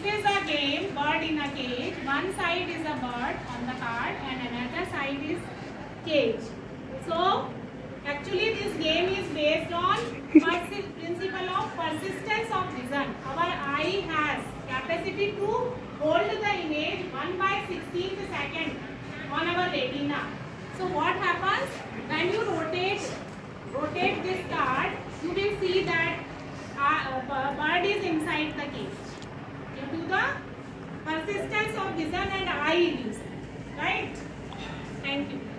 is a game, bird in a cage. One side is a bird on the card and another side is cage. So actually this game is based on principle of persistence of vision. Our eye has capacity to hold the image 1/16 second on our retina. So what happens when you rotate this card, you will see that bird is inside the cage due to the persistence of vision and eye illusion. Right? Thank you.